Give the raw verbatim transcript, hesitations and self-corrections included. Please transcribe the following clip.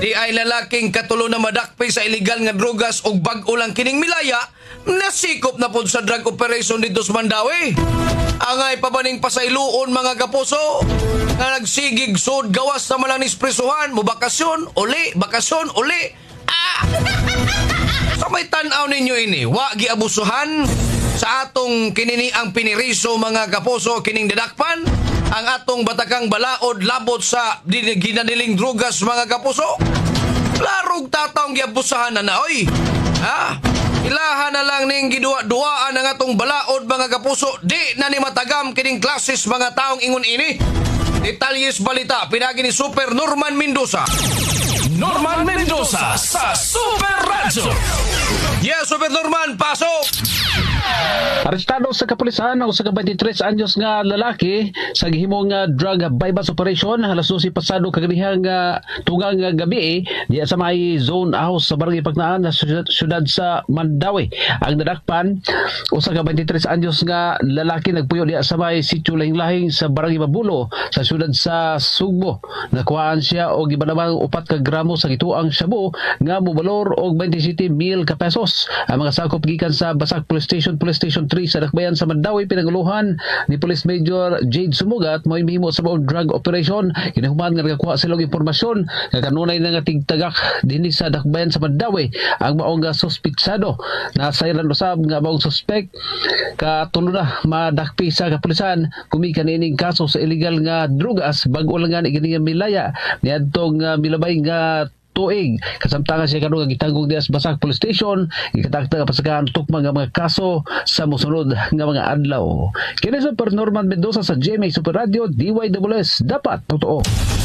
Di ay lalaking katulo na madakpay sa illegal nga drogas ug bag-o lang kining milaya, nasikop na pod sa drug operation dito sa Mandawi. Angay pa baning pasayloon mga kapuso nga nagsigig sud gawas sa malanis prisuhan mo bakasyon uli bakasyon uli. Ah! Sa may tan-aw ninyo ini, wa giabusuhan sa atong kinini ang piniriso mga kapuso kining didakpan ang atong batakang balaod labot sa ginadiling drugas mga kapuso. Larog tataong giabusahan na na oy. Ha? Ilahan na lang ning gidua-duaan ang atong balaod mga kapuso, di na ni matagam kining klases mga taong ingon ini. Detalyes balita pinagi ni Super Norman Mendoza. Norman Mendoza sa Super Radio. Yes, Super Norman, pasok! Arestado sa kapulisan o sa twenty-three anyos nga lalaki sa gihimong nga drug bypass operation alas dose pasado kaganihang uh, tungang uh, gabi di sa may zone house sa barangay Pagnaan sa syudad, syudad sa Mandawi. Ang nadakpan usa ka twenty-three anyos nga lalaki nagpuyo di sa may sitio lahing-lahing sa barangay Mabulo sa syudad sa Sugbo. Nakuhaan siya og gibanabang upat ka gramo sa gituang shabu nga mobalor og twenty-seven mil ka pesos. Ang mga sakop gikan sa Basak Police Station Police Station three sa Dakbayan sa Mandawi pinanguluhan ni Police Major Jade Sumugat mo imihimo sa buong drug operation. Kinahuman nga nakakuha sila og impormasyon nga kanunay na nga tigtagak dinhi sa Dakbayan sa Mandawi ang maong nga suspitsado na sayran usab nga maong suspect katulo na madakpi sa kapulisan kumikan ining kaso sa illegal nga drugas bag-o lang nga ni milaya niadtong uh, milabay nga tuig kasamtangan siya kanung gitanggung dias Basak Police Station ikatakta pasagahan tukma nga mga kaso sa mosunod nga mga adlaw. Kini Super Norman Mendoza sa G M A Super Radio D Y S S dapat totoo.